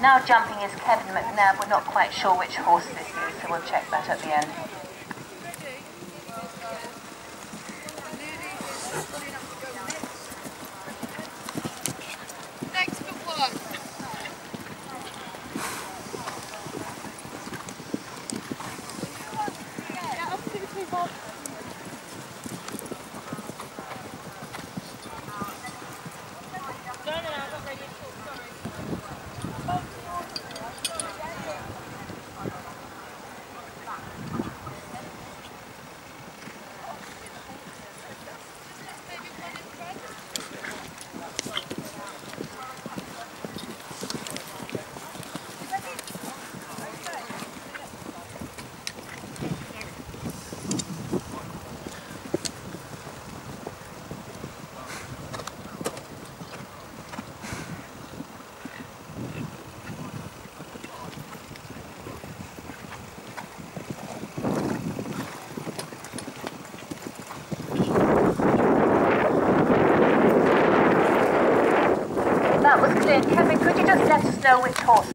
Now jumping is Kevin McNabb. We're not quite sure which horse this is, so we'll check that at the end. Next for one. Yeah, up to the people. No, I'm not ready at all, sorry. That was clear. Kevin, could you just let us know which horse?